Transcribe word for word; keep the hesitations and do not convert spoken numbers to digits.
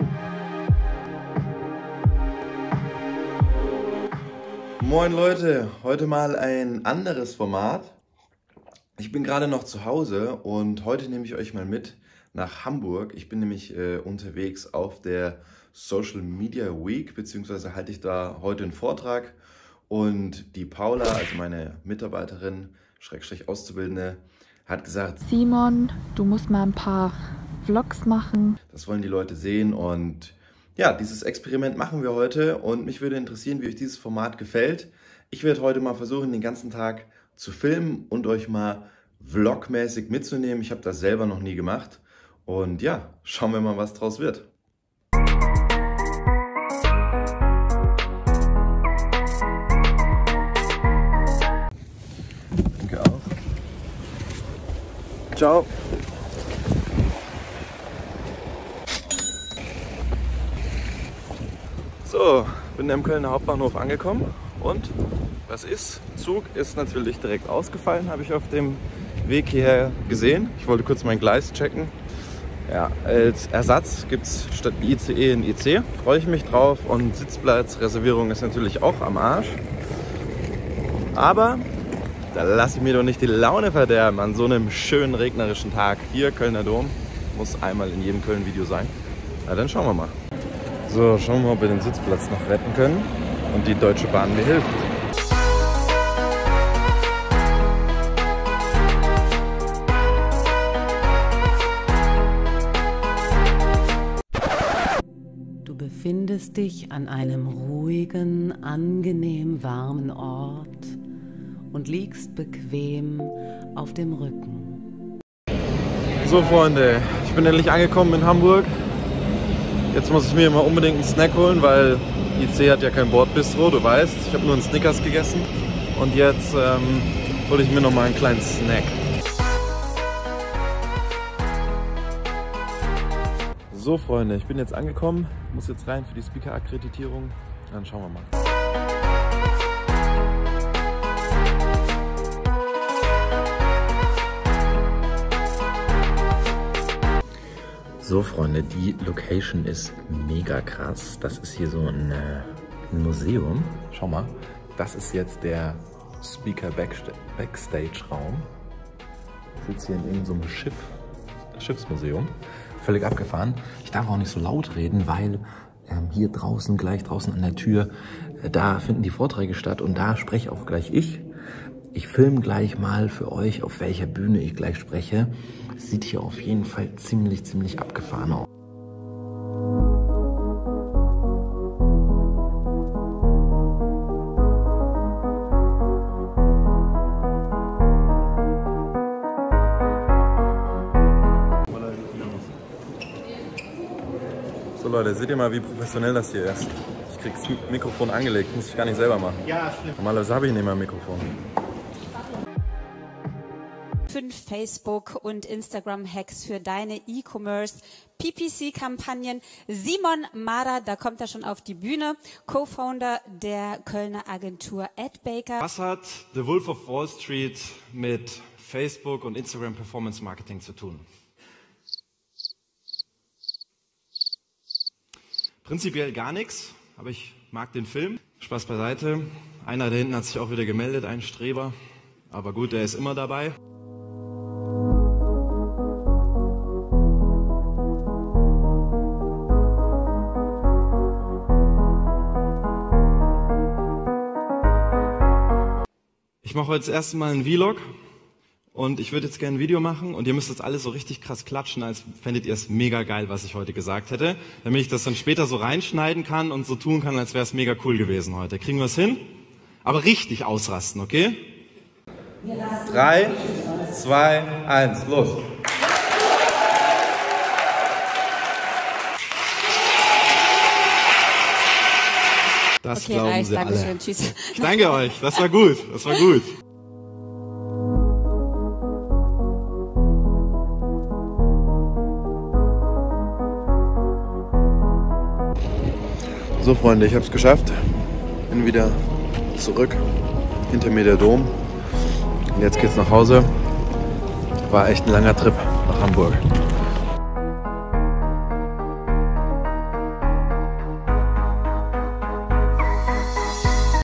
Moin Leute, heute mal ein anderes Format. Ich bin gerade noch zu Hause und heute nehme ich euch mal mit nach Hamburg. Ich bin nämlich äh, unterwegs auf der Social Media Week, beziehungsweise halte ich da heute einen Vortrag. Und die Paula, also meine Mitarbeiterin, Schrägstrich Auszubildende, hat gesagt, Simon, du musst mal ein paar Vlogs machen. Das wollen die Leute sehen und ja, dieses Experiment machen wir heute und mich würde interessieren, wie euch dieses Format gefällt. Ich werde heute mal versuchen, den ganzen Tag zu filmen und euch mal vlogmäßig mitzunehmen. Ich habe das selber noch nie gemacht und ja, schauen wir mal, was draus wird. Danke auch. Ciao. So, bin im Kölner Hauptbahnhof angekommen und was ist? Zug ist natürlich direkt ausgefallen, habe ich auf dem Weg hierher gesehen. Ich wollte kurz mein Gleis checken. Ja, als Ersatz gibt es statt I C E ein I C. Freue ich mich drauf und Sitzplatzreservierung ist natürlich auch am Arsch. Aber da lasse ich mir doch nicht die Laune verderben an so einem schönen regnerischen Tag. Hier, Kölner Dom, muss einmal in jedem Köln-Video sein. Na dann schauen wir mal. So, schauen wir mal, ob wir den Sitzplatz noch retten können und die Deutsche Bahn mir hilft. Du befindest dich an einem ruhigen, angenehm warmen Ort und liegst bequem auf dem Rücken. So Freunde, ich bin endlich angekommen in Hamburg. Jetzt muss ich mir mal unbedingt einen Snack holen, weil I C hat ja kein Bordbistro, du weißt. Ich habe nur einen Snickers gegessen und jetzt ähm, hole ich mir noch mal einen kleinen Snack. So Freunde, ich bin jetzt angekommen, muss jetzt rein für die Speaker-Akkreditierung. Dann schauen wir mal. So Freunde, die Location ist mega krass. Das ist hier so ein, äh, ein Museum. Schau mal, das ist jetzt der Speaker Backstage-Raum. Ich sitze hier in irgendeinem Schiff, Schiffsmuseum. Völlig abgefahren. Ich darf auch nicht so laut reden, weil ähm, hier draußen, gleich draußen an der Tür, äh, da finden die Vorträge statt und da spreche auch gleich ich. Ich filme gleich mal für euch, auf welcher Bühne ich gleich spreche. Sieht hier auf jeden Fall ziemlich, ziemlich abgefahren aus. So Leute, seht ihr mal, wie professionell das hier ist. Ich krieg das Mikrofon angelegt, muss ich gar nicht selber machen. Ja, stimmt. Normalerweise habe ich nicht mehr ein Mikrofon. Fünf Facebook- und Instagram-Hacks für deine E-Commerce P P C-Kampagnen. Simon Mara, da kommt er schon auf die Bühne, Co-Founder der Kölner Agentur AdBaker. Was hat The Wolf of Wall Street mit Facebook und Instagram Performance Marketing zu tun? Prinzipiell gar nichts, aber ich mag den Film. Spaß beiseite. Einer da hinten hat sich auch wieder gemeldet, ein Streber. Aber gut, der ist immer dabei. Ich mache heute das erste Mal einen Vlog und ich würde jetzt gerne ein Video machen und ihr müsst jetzt alles so richtig krass klatschen, als fändet ihr es mega geil, was ich heute gesagt hätte, damit ich das dann später so reinschneiden kann und so tun kann, als wäre es mega cool gewesen heute. Kriegen wir es hin? Aber richtig ausrasten, okay? Drei, zwei, eins, los! Das okay, glauben reicht, sie danke alle. schön, tschüss. Ich danke euch, das war gut, das war gut. So Freunde, ich habe es geschafft. Bin wieder zurück. Hinter mir der Dom. Und jetzt geht's nach Hause. War echt ein langer Trip nach Hamburg.